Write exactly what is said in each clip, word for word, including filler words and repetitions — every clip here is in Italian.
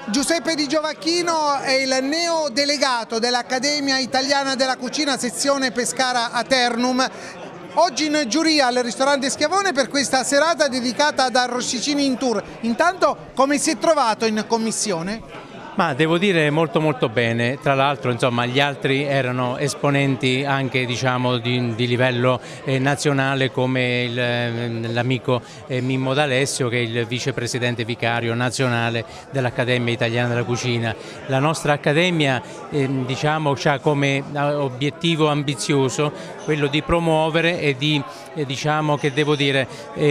Giuseppe Di Giovacchino è il neodelegato dell'Accademia Italiana della Cucina, sezione Pescara Aternum. Oggi in giuria al ristorante Schiavone per questa serata dedicata ad Arrosticini in Tour. Intanto, come si è trovato in commissione? Ma devo dire molto molto bene, tra l'altro insomma gli altri erano esponenti anche diciamo di, di livello eh, nazionale come l'amico eh, Mimmo D'Alessio che è il vicepresidente vicario nazionale dell'Accademia Italiana della Cucina. La nostra Accademia eh, diciamo ha come obiettivo ambizioso quello di promuovere e di eh, diciamo che devo dire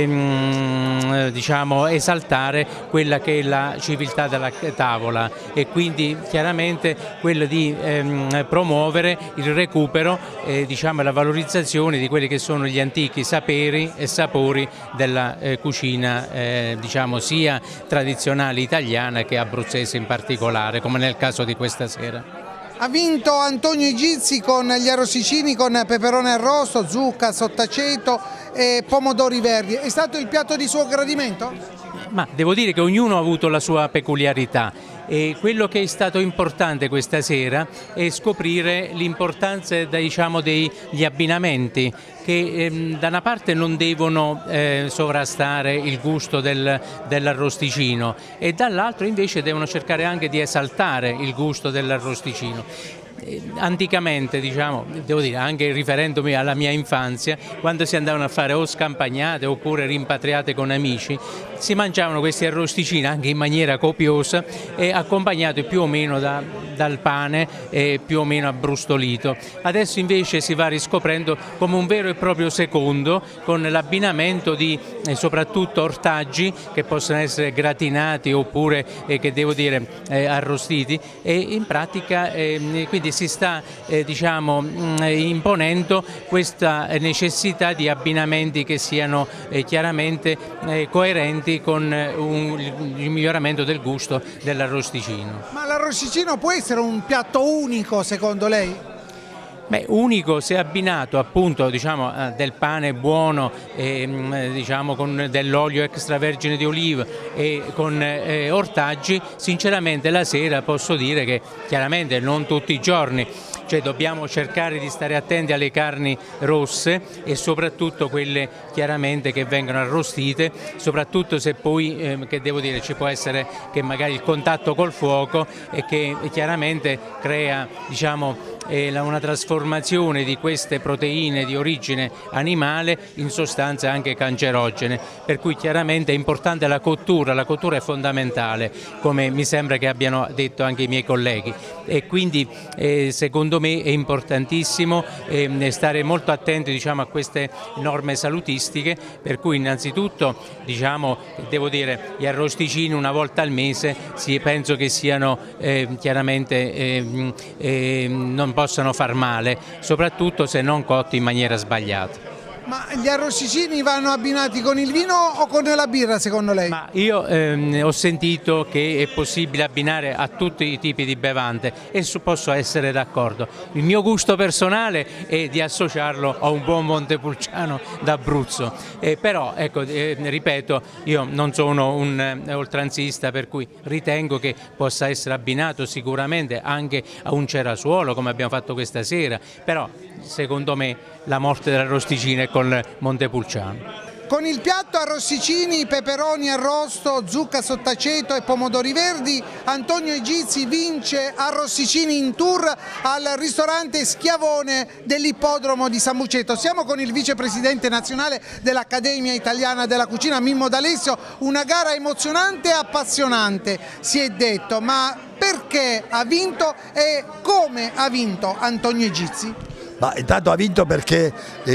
ehm, diciamo esaltare quella che è la civiltà della tavola e quindi chiaramente quello di ehm, promuovere il recupero e diciamo, la valorizzazione di quelli che sono gli antichi saperi e sapori della eh, cucina eh, diciamo, sia tradizionale italiana che abruzzese in particolare, come nel caso di questa sera. Ha vinto Antonio Igizzi con gli arrosticini con peperone arrosto, zucca, sottaceto e pomodori verdi. È stato il piatto di suo gradimento? Ma devo dire che ognuno ha avuto la sua peculiarità. E quello che è stato importante questa sera è scoprire l'importanza diciamo, degli abbinamenti che ehm, da una parte non devono eh, sovrastare il gusto del, dell'arrosticino e dall'altro invece devono cercare anche di esaltare il gusto dell'arrosticino. Anticamente, diciamo, devo dire, anche riferendomi alla mia infanzia, quando si andavano a fare o scampagnate oppure rimpatriate con amici, si mangiavano questi arrosticini anche in maniera copiosa e accompagnati più o meno da, dal pane e più o meno abbrustolito. Adesso invece si va riscoprendo come un vero e proprio secondo con l'abbinamento di eh, soprattutto ortaggi che possono essere gratinati oppure eh, che devo dire eh, arrostiti e in pratica eh, quindi si sta eh, diciamo, mh, imponendo questa necessità di abbinamenti che siano eh, chiaramente eh, coerenti con eh, un, il miglioramento del gusto dell'arrosticino. Ma l'arrosticino può essere un piatto unico secondo lei? Beh, unico se abbinato appunto diciamo, del pane buono, eh, diciamo, con dell'olio extravergine di oliva e con eh, ortaggi, sinceramente la sera posso dire che chiaramente non tutti i giorni, cioè dobbiamo cercare di stare attenti alle carni rosse e soprattutto quelle chiaramente che vengono arrostite, soprattutto se poi, eh, che devo dire, ci può essere che magari il contatto col fuoco e che chiaramente crea diciamo, una trasformazione di queste proteine di origine animale in sostanze anche cancerogene, per cui chiaramente è importante la cottura, la cottura è fondamentale, come mi sembra che abbiano detto anche i miei colleghi e quindi eh, secondo me è importantissimo eh, stare molto attenti diciamo, a queste norme salutistiche, per cui innanzitutto diciamo, devo dire gli arrosticini una volta al mese sì, penso che siano eh, chiaramente eh, eh, non possano far male, soprattutto se non cotti in maniera sbagliata. Ma gli arrosticini vanno abbinati con il vino o con la birra secondo lei? Ma io ehm, ho sentito che è possibile abbinare a tutti i tipi di bevande e su posso essere d'accordo. Il mio gusto personale è di associarlo a un buon Montepulciano d'Abruzzo, eh, però ecco, eh, ripeto, io non sono un eh, oltranzista per cui ritengo che possa essere abbinato sicuramente anche a un cerasuolo come abbiamo fatto questa sera, però secondo me la morte dell'arrosticino è con Montepulciano. Con il piatto arrosticini, peperoni arrosto, zucca sottaceto e pomodori verdi, Antonio Igizzi vince Arrosticini in Tour al ristorante Schiavone dell'ippodromo di San Bucetto. Siamo con il vicepresidente nazionale dell'Accademia Italiana della Cucina, Mimmo D'Alessio. Una gara emozionante e appassionante, si è detto, ma perché ha vinto e come ha vinto Antonio Igizzi? Ma intanto ha vinto perché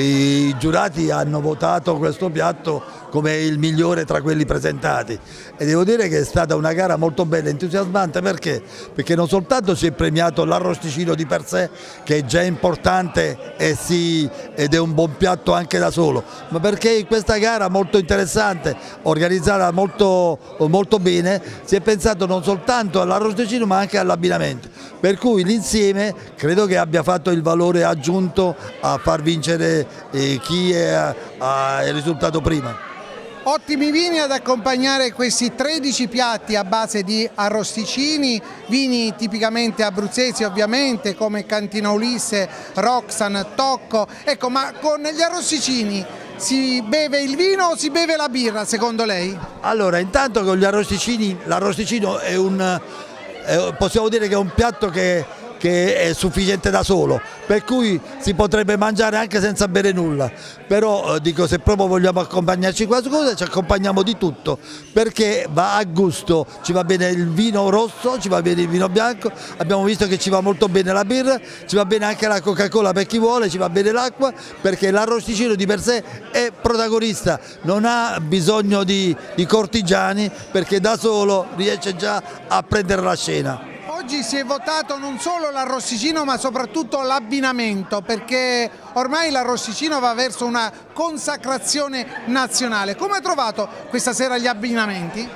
i giurati hanno votato questo piatto come il migliore tra quelli presentati e devo dire che è stata una gara molto bella e entusiasmante perché? Perché non soltanto si è premiato l'arrosticino di per sé che è già importante e si, ed è un buon piatto anche da solo, ma perché in questa gara molto interessante, organizzata molto, molto bene, si è pensato non soltanto all'arrosticino ma anche all'abbinamento, per cui l'insieme credo che abbia fatto il valore aggiunto a far vincere eh, chi è, è il risultato prima. Ottimi vini ad accompagnare questi tredici piatti a base di arrosticini, vini tipicamente abruzzesi ovviamente come Cantina Ulisse, Roxan, Tocco. Ecco, ma con gli arrosticini si beve il vino o si beve la birra secondo lei? Allora, intanto con gli arrosticini, l'arrosticino è un, è, possiamo dire che è un piatto che che è sufficiente da solo, per cui si potrebbe mangiare anche senza bere nulla, però eh, dico, se proprio vogliamo accompagnarci qualcosa ci accompagniamo di tutto, perché va a gusto, ci va bene il vino rosso, ci va bene il vino bianco, abbiamo visto che ci va molto bene la birra, ci va bene anche la Coca-Cola per chi vuole, ci va bene l'acqua, perché l'arrosticino di per sé è protagonista, non ha bisogno di, di cortigiani, perché da solo riesce già a prendere la scena. Oggi si è votato non solo l'arrosticino ma soprattutto l'abbinamento, perché ormai l'arrosticino va verso una consacrazione nazionale. Come ha trovato questa sera gli abbinamenti?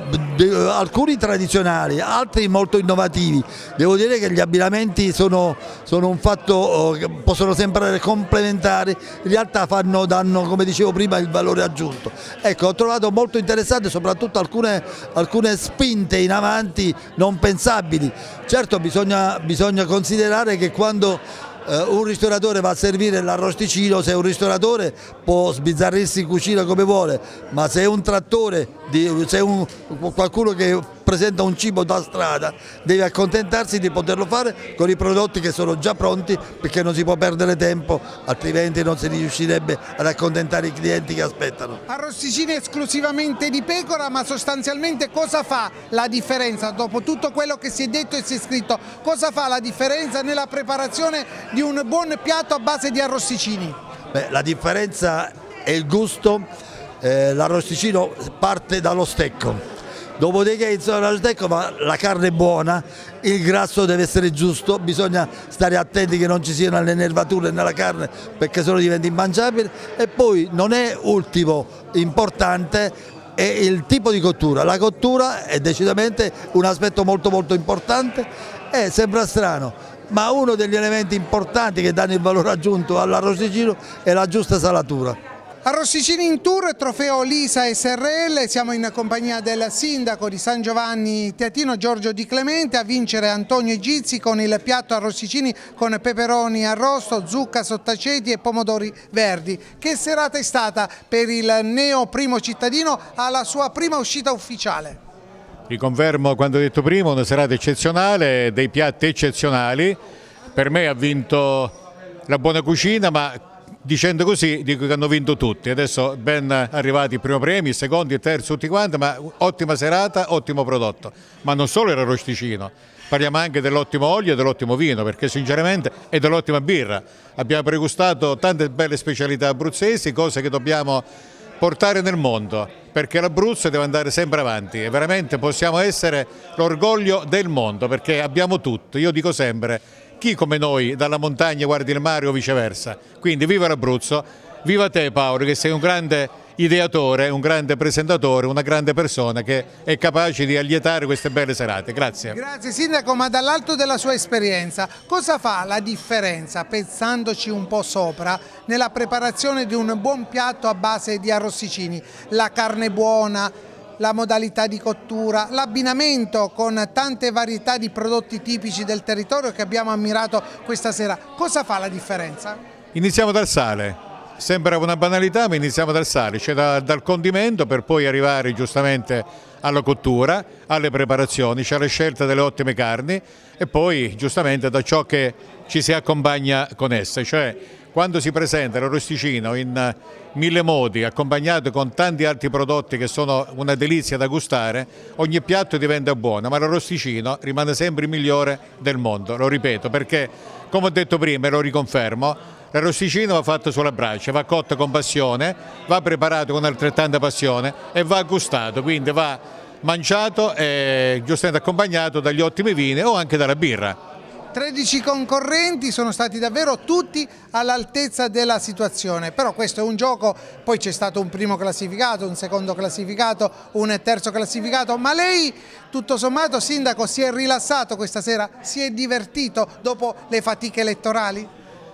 Alcuni tradizionali, altri molto innovativi. Devo dire che gli abbinamenti sono, sono un fatto che possono sembrare complementari, in realtà fanno, danno, come dicevo prima, il valore aggiunto. Ecco, ho trovato molto interessante soprattutto alcune, alcune spinte in avanti non pensabili. Certo, bisogna, bisogna considerare che quando Uh, un ristoratore va a servire l'arrosticino, se è un ristoratore può sbizzarrirsi in cucina come vuole, ma se è un trattore, se è un, qualcuno che presenta un cibo da strada, deve accontentarsi di poterlo fare con i prodotti che sono già pronti, perché non si può perdere tempo, altrimenti non si riuscirebbe ad accontentare i clienti che aspettano. Arrosticini esclusivamente di pecora, ma sostanzialmente cosa fa la differenza? Dopo tutto quello che si è detto e si è scritto, cosa fa la differenza nella preparazione di un buon piatto a base di arrosticini? Beh, la differenza è il gusto, eh, l'arrosticino parte dallo stecco. Dopodiché insomma lo stecco, ma la carne è buona, il grasso deve essere giusto, bisogna stare attenti che non ci siano le nervature nella carne perché sennò diventa immangiabile, e poi non è ultimo importante è il tipo di cottura. La cottura è decisamente un aspetto molto molto importante e sembra strano, ma uno degli elementi importanti che danno il valore aggiunto all'arrosticino è la giusta salatura. Arrosticini in tour, trofeo Lisa S R L, siamo in compagnia del sindaco di San Giovanni Teatino Giorgio Di Clemente, a vincere Antonio Egizi con il piatto arrosticini con peperoni arrosto, zucca sottaceti e pomodori verdi. Che serata è stata per il neo primo cittadino alla sua prima uscita ufficiale? Riconfermo quando ho detto prima, una serata eccezionale, dei piatti eccezionali. Per me ha vinto la buona cucina, ma dicendo così dico che hanno vinto tutti. Adesso ben arrivati i primi premi, i secondi, il terzo, tutti quanti, ma ottima serata, ottimo prodotto. Ma non solo l'arrosticino, parliamo anche dell'ottimo olio e dell'ottimo vino, perché sinceramente è dell'ottima birra. Abbiamo pregustato tante belle specialità abruzzesi, cose che dobbiamo portare nel mondo, perché l'Abruzzo deve andare sempre avanti e veramente possiamo essere l'orgoglio del mondo, perché abbiamo tutto. Io dico sempre, chi come noi dalla montagna guardi il mare o viceversa. Quindi viva l'Abruzzo, viva te Paolo, che sei un grande ideatore, un grande presentatore, una grande persona che è capace di allietare queste belle serate. Grazie. Grazie sindaco, ma dall'alto della sua esperienza cosa fa la differenza, pensandoci un po' sopra, nella preparazione di un buon piatto a base di arrosticini? La carne buona, la modalità di cottura, l'abbinamento con tante varietà di prodotti tipici del territorio che abbiamo ammirato questa sera. Cosa fa la differenza? Iniziamo dal sale. Sembra una banalità, ma iniziamo dal sale, cioè da, dal condimento, per poi arrivare giustamente alla cottura, alle preparazioni, c'è la scelta delle ottime carni e poi giustamente da ciò che ci si accompagna con esse. Cioè quando si presenta l'arrosticino in mille modi, accompagnato con tanti altri prodotti che sono una delizia da gustare, ogni piatto diventa buono, ma l'arrosticino rimane sempre il migliore del mondo, lo ripeto, perché come ho detto prima e lo riconfermo, l'arrosticino va fatto sulla brace, va cotto con passione, va preparato con altrettanta passione e va gustato, quindi va mangiato e giustamente accompagnato dagli ottimi vini o anche dalla birra. tredici concorrenti, sono stati davvero tutti all'altezza della situazione, però questo è un gioco, poi c'è stato un primo classificato, un secondo classificato, un terzo classificato, ma lei tutto sommato sindaco si è rilassato questa sera, si è divertito dopo le fatiche elettorali?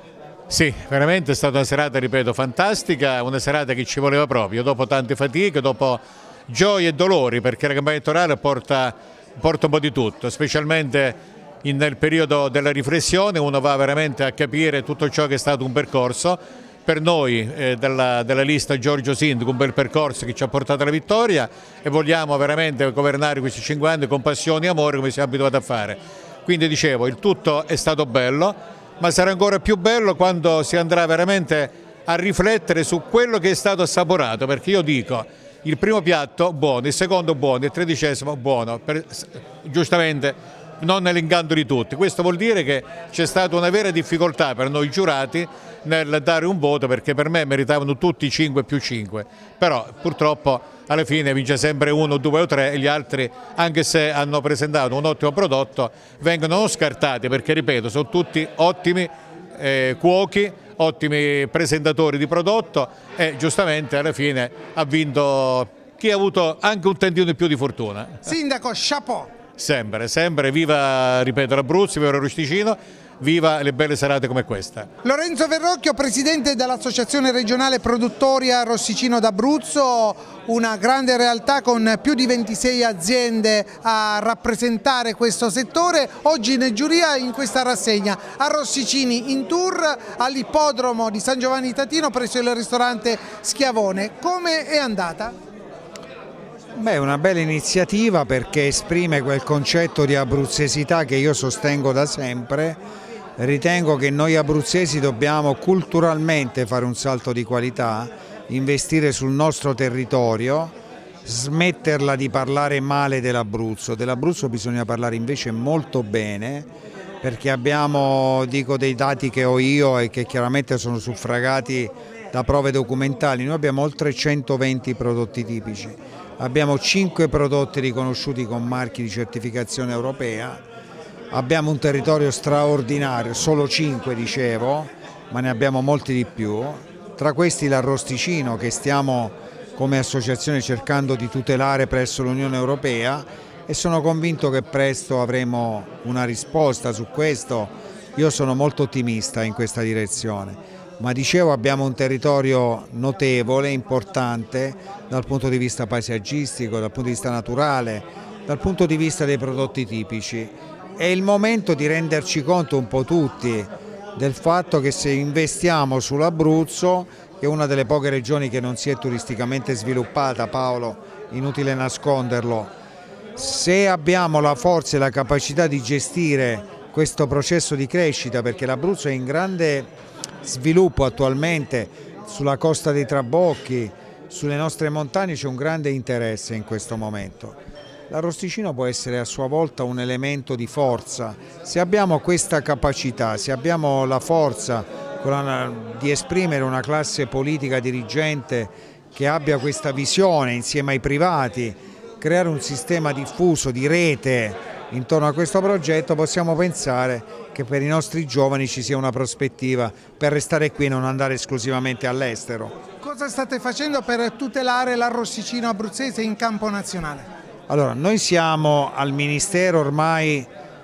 Sì, veramente è stata una serata, ripeto, fantastica, una serata che ci voleva proprio, dopo tante fatiche, dopo gioie e dolori, perché la campagna elettorale porta, porta un po' di tutto, specialmente in, nel periodo della riflessione uno va veramente a capire tutto ciò che è stato un percorso. Per noi eh, della, della lista Giorgio Sindaco un bel percorso che ci ha portato alla vittoria e vogliamo veramente governare questi cinque anni con passione e amore come siamo abituati a fare. Quindi dicevo, il tutto è stato bello, ma sarà ancora più bello quando si andrà veramente a riflettere su quello che è stato assaporato, perché io dico il primo piatto buono, il secondo buono, il tredicesimo buono, per, giustamente non nell'incanto di tutti. Questo vuol dire che c'è stata una vera difficoltà per noi giurati nel dare un voto, perché per me meritavano tutti cinque più cinque, però purtroppo alla fine vince sempre uno, due o tre e gli altri, anche se hanno presentato un ottimo prodotto, vengono non scartati, perché ripeto sono tutti ottimi eh, cuochi, ottimi presentatori di prodotto e giustamente alla fine ha vinto chi ha avuto anche un tantino di più di fortuna. Sindaco, chapeau! Sempre, sempre, viva, ripeto, l'Abruzzo, viva l'Arosticino, viva le belle serate come questa. Lorenzo Verrocchio, presidente dell'Associazione Regionale Produttori Arrosticino d'Abruzzo, una grande realtà con più di ventisei aziende a rappresentare questo settore. Oggi in giuria in questa rassegna Arrosticini in tour all'ippodromo di San Giovanni Tatino presso il ristorante Schiavone. Come è andata? Beh, una bella iniziativa perché esprime quel concetto di abruzzesità che io sostengo da sempre. Ritengo che noi abruzzesi dobbiamo culturalmente fare un salto di qualità, investire sul nostro territorio, smetterla di parlare male dell'Abruzzo. Dell'Abruzzo bisogna parlare invece molto bene, perché abbiamo, dico, dei dati che ho io e che chiaramente sono suffragati da prove documentali. Noi abbiamo oltre centoventi prodotti tipici, abbiamo cinque prodotti riconosciuti con marchi di certificazione europea, abbiamo un territorio straordinario, solo cinque dicevo, ma ne abbiamo molti di più, tra questi l'Arrosticino che stiamo come associazione cercando di tutelare presso l'Unione Europea, e sono convinto che presto avremo una risposta su questo. Io sono molto ottimista in questa direzione. Ma dicevo, abbiamo un territorio notevole, importante dal punto di vista paesaggistico, dal punto di vista naturale, dal punto di vista dei prodotti tipici. È il momento di renderci conto un po' tutti del fatto che se investiamo sull'Abruzzo, che è una delle poche regioni che non si è turisticamente sviluppata, Paolo, inutile nasconderlo, se abbiamo la forza e la capacità di gestire questo processo di crescita, perché l'Abruzzo è in grande sviluppo attualmente, sulla costa dei Trabocchi, sulle nostre montagne c'è un grande interesse in questo momento. L'Arrosticino può essere a sua volta un elemento di forza, se abbiamo questa capacità, se abbiamo la forza di esprimere una classe politica dirigente che abbia questa visione insieme ai privati, creare un sistema diffuso di rete intorno a questo progetto, possiamo pensare che per i nostri giovani ci sia una prospettiva per restare qui e non andare esclusivamente all'estero. Cosa state facendo per tutelare l'Arrosticino abruzzese in campo nazionale? Allora, noi siamo al Ministero ormai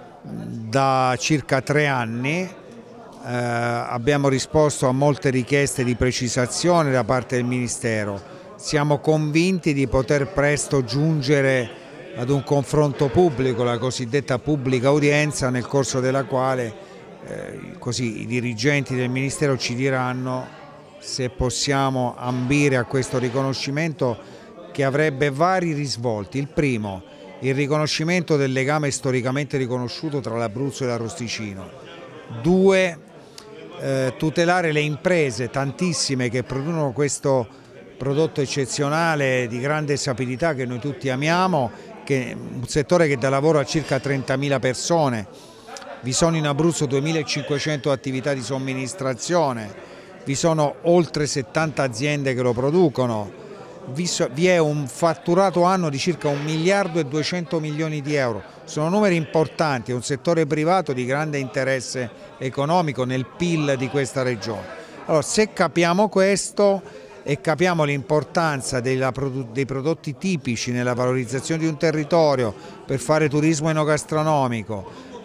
da circa tre anni, eh, abbiamo risposto a molte richieste di precisazione da parte del Ministero, siamo convinti di poter presto giungere ad un confronto pubblico, la cosiddetta pubblica udienza, nel corso della quale eh, così, i dirigenti del Ministero ci diranno se possiamo ambire a questo riconoscimento, che avrebbe vari risvolti. Il primo, il riconoscimento del legame storicamente riconosciuto tra l'Abruzzo e l'Arrosticino. Due, eh, tutelare le imprese, tantissime, che producono questo prodotto eccezionale di grande sapidità che noi tutti amiamo, che è un settore che dà lavoro a circa trentamila persone. Vi sono in Abruzzo duemilacinquecento attività di somministrazione, vi sono oltre settanta aziende che lo producono, vi è un fatturato anno di circa un miliardo e duecento milioni di euro. Sono numeri importanti, è un settore privato di grande interesse economico nel P I L di questa regione. Allora, se capiamo questo e capiamo l'importanza dei prodotti tipici nella valorizzazione di un territorio, per fare turismo enogastronomico,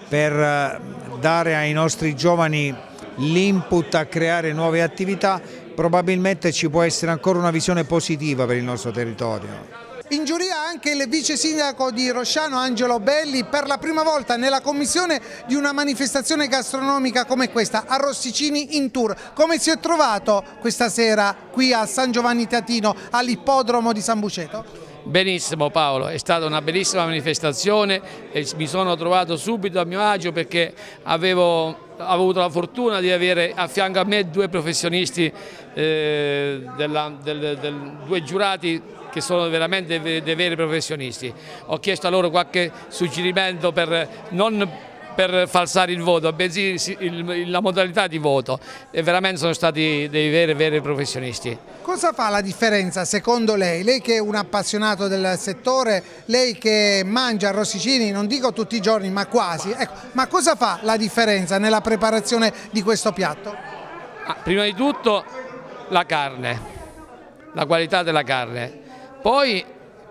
per dare ai nostri giovani l'input a creare nuove attività, probabilmente ci può essere ancora una visione positiva per il nostro territorio. In giuria anche il vice sindaco di Rosciano Angelo Belli, per la prima volta nella commissione di una manifestazione gastronomica come questa, Arrosticini in Tour. Come si è trovato questa sera qui a San Giovanni Teatino, all'ippodromo di San Buceto? Benissimo Paolo, è stata una bellissima manifestazione e mi sono trovato subito a mio agio perché avevo, avevo avuto la fortuna di avere a fianco a me due professionisti, eh, della, del, del, due giurati che sono veramente dei veri professionisti. Ho chiesto a loro qualche suggerimento per non per falsare il voto, bensì la modalità di voto, e veramente sono stati dei veri, veri professionisti. Cosa fa la differenza secondo lei? Lei che è un appassionato del settore, lei che mangia arrosticini, non dico tutti i giorni ma quasi, ecco, ma cosa fa la differenza nella preparazione di questo piatto? Ah, prima di tutto la carne, la qualità della carne, poi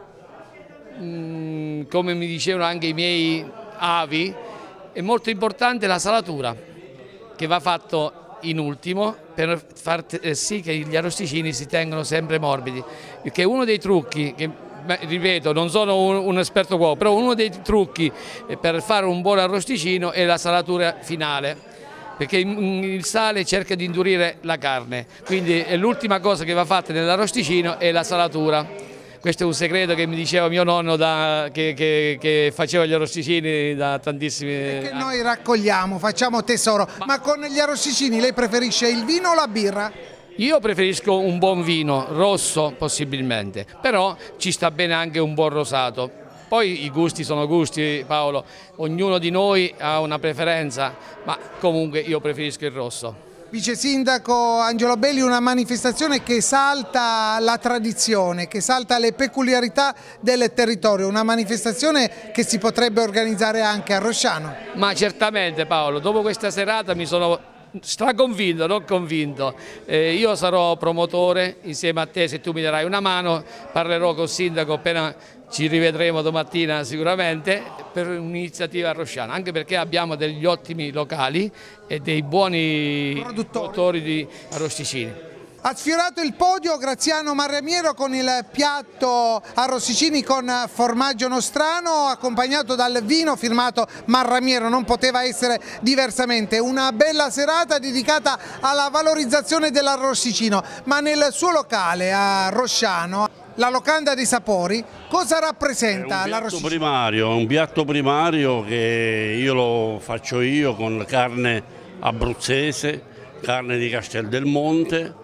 mh, come mi dicevano anche i miei avi, è molto importante la salatura, che va fatto in ultimo per far sì che gli arrosticini si tengano sempre morbidi, perché uno dei trucchi, che ripeto non sono un, un esperto cuoco, però uno dei trucchi per fare un buon arrosticino è la salatura finale, perché il sale cerca di indurire la carne, quindi l'ultima cosa che va fatta nell'arrosticino è la salatura. Questo è un segreto che mi diceva mio nonno da, che, che, che faceva gli arrosticini da tantissimi anni. Che noi raccogliamo, facciamo tesoro. Ma, Ma con gli arrosticini lei preferisce il vino o la birra? Io preferisco un buon vino, rosso possibilmente, però ci sta bene anche un buon rosato. Poi i gusti sono gusti, Paolo, ognuno di noi ha una preferenza, ma comunque io preferisco il rosso. Vice Sindaco Angelo Belli, una manifestazione che esalta la tradizione, che esalta le peculiarità del territorio, una manifestazione che si potrebbe organizzare anche a Rosciano. Ma certamente Paolo, dopo questa serata mi sono straconvinto, non convinto. Eh, io sarò promotore insieme a te, se tu mi darai una mano, parlerò col sindaco appena ci rivedremo domattina sicuramente per un'iniziativa a Rosciano, anche perché abbiamo degli ottimi locali e dei buoni produttori di arrosticini. Ha sfiorato il podio Graziano Marramiero con il piatto arrosticini con formaggio nostrano, accompagnato dal vino firmato Marramiero, non poteva essere diversamente. Una bella serata dedicata alla valorizzazione dell'arrosticino, ma nel suo locale a Rosciano, la locanda dei sapori, cosa rappresenta l'arrosticino? È un piatto primario, un piatto primario che io lo faccio io con carne abruzzese, carne di Casteldelmonte,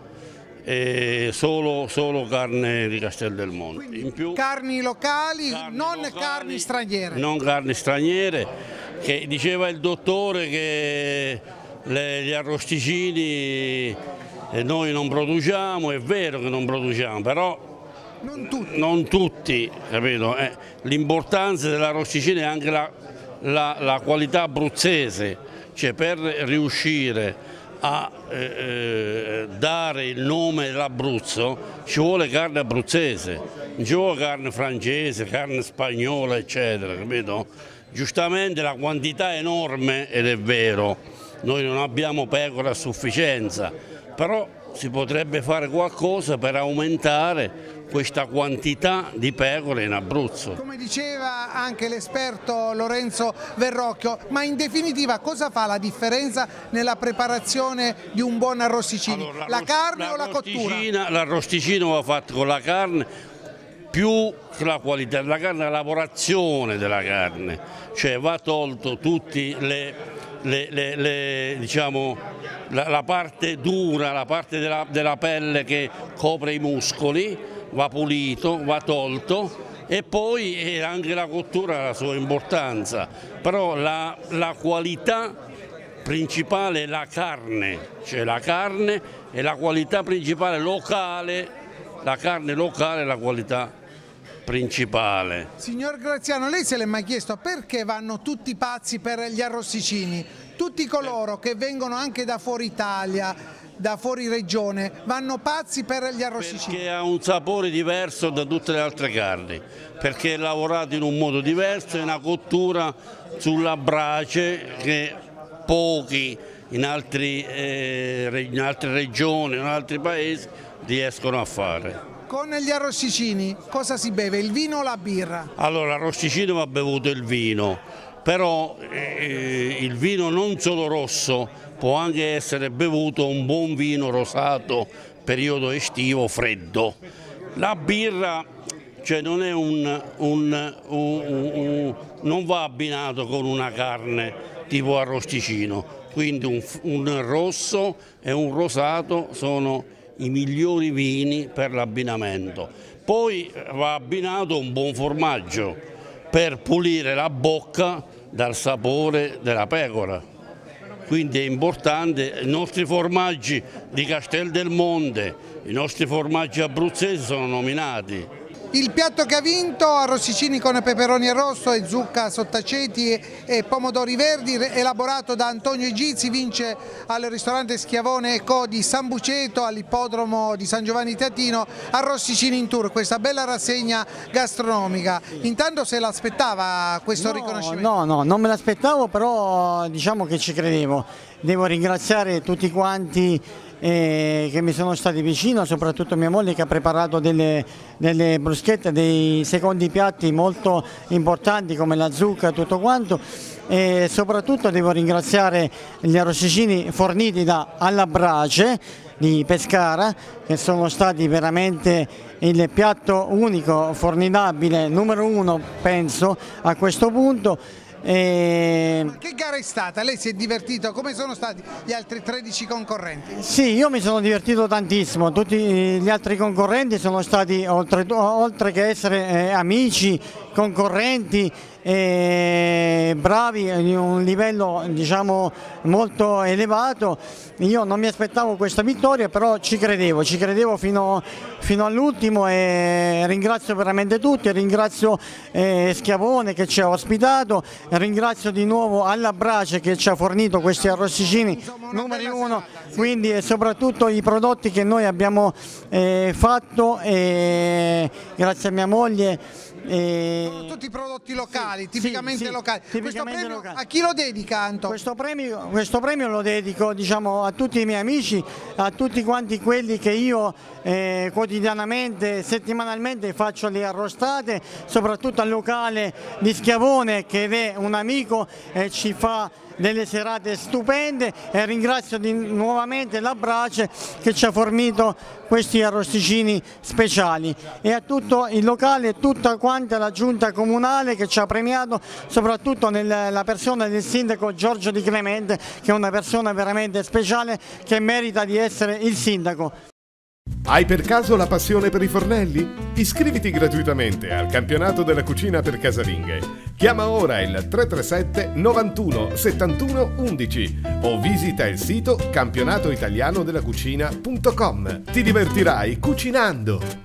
e solo, solo carne di Casteldelmonte. In più, carni locali, carni non locali, carni straniere. Non carni straniere, che diceva il dottore che le, gli arrosticini noi non produciamo, è vero che non produciamo, però non tutti, non tutti, capito? Eh, l'importanza dell'arrosticino è anche la, la, la qualità abruzzese, cioè per riuscire a eh, dare il nome dell'Abruzzo ci vuole carne abruzzese, non ci vuole carne francese, carne spagnola eccetera, capito? Giustamente la quantità è enorme ed è vero, noi non abbiamo pecore a sufficienza, però si potrebbe fare qualcosa per aumentare questa quantità di pecore in Abruzzo. Come diceva anche l'esperto Lorenzo Verrocchio, ma in definitiva cosa fa la differenza nella preparazione di un buon arrosticino? Allora, la carne o la cottura? L'arrosticino va fatto con la carne, più che la qualità della carne, la lavorazione della carne, cioè va tolto tutti le... Le, le, le, diciamo, la, la parte dura, la parte della, della pelle che copre i muscoli, va pulito, va tolto, e poi anche la cottura ha la sua importanza, però la, la qualità principale è la carne, cioè la carne è la qualità principale locale, la carne locale è la qualità principale. Signor Graziano, lei se l'è mai chiesto perché vanno tutti pazzi per gli arrosticini? Tutti coloro che vengono anche da fuori Italia, da fuori regione vanno pazzi per gli arrosticini. Perché ha un sapore diverso da tutte le altre carni, perché è lavorato in un modo diverso, è una cottura sulla brace che pochi in, altri, eh, in altre regioni, in altri paesi riescono a fare. Con gli arrosticini cosa si beve, il vino o la birra? Allora, arrosticino va bevuto il vino, però eh, il vino non solo rosso, può anche essere bevuto un buon vino rosato, periodo estivo, freddo. La birra, cioè, non, è un, un, un, un, non va abbinato con una carne tipo arrosticino, quindi un, un rosso e un rosato sono i migliori vini per l'abbinamento. Poi va abbinato un buon formaggio per pulire la bocca dal sapore della pecora. Quindi è importante, i nostri formaggi di Castel del Monte, i nostri formaggi abruzzesi sono nominati. Il piatto che ha vinto, arrosticini con peperoni arrosto e zucca sottaceti e pomodori verdi, elaborato da Antonio Egizi, vince al ristorante Schiavone Co di San Buceto all'ippodromo di San Giovanni Teatino, Arrosticini in Tour, questa bella rassegna gastronomica. Intanto se l'aspettava questo no, riconoscimento? No, no, non me l'aspettavo, però diciamo che ci credevo. Devo ringraziare tutti quanti Eh, che mi sono stati vicino, soprattutto mia moglie che ha preparato delle, delle bruschette, dei secondi piatti molto importanti come la zucca e tutto quanto, e soprattutto devo ringraziare gli arrosticini forniti da Alla Brace di Pescara, che sono stati veramente il piatto unico, formidabile, numero uno penso a questo punto. E... Ma che gara è stata? Lei si è divertito? Come sono stati gli altri tredici concorrenti? Sì, io mi sono divertito tantissimo, tutti gli altri concorrenti sono stati, oltre, oltre che essere eh, amici, concorrenti, eh, bravi, di un livello diciamo molto elevato. Io non mi aspettavo questa vittoria, però ci credevo, ci credevo fino, fino all'ultimo e ringrazio veramente tutti, ringrazio eh, Schiavone che ci ha ospitato, ringrazio di nuovo Alla Brace che ci ha fornito questi arrosticini numeri uno, quindi e soprattutto i prodotti che noi abbiamo eh, fatto, e grazie a mia moglie. E... Sono tutti prodotti locali, sì, tipicamente sì, locali. Tipicamente questo premio locali. A chi lo dedica, Anto? Questo premio, questo premio lo dedico diciamo, a tutti i miei amici, a tutti quanti quelli che io eh, quotidianamente, settimanalmente faccio le arrostate, soprattutto al locale di Schiavone che è un amico e ci fa delle serate stupende, e ringrazio di, nuovamente la Brace che ci ha fornito questi arrosticini speciali, e a tutto il locale e tutta quanta la giunta comunale che ci ha premiato, soprattutto nella persona del sindaco Giorgio Di Clemente, che è una persona veramente speciale che merita di essere il sindaco. Hai per caso la passione per i fornelli? Iscriviti gratuitamente al campionato della cucina per casalinghe. Chiama ora il tre tre sette novantuno settantuno undici o visita il sito campionato italiano della cucina punto com. Ti divertirai cucinando!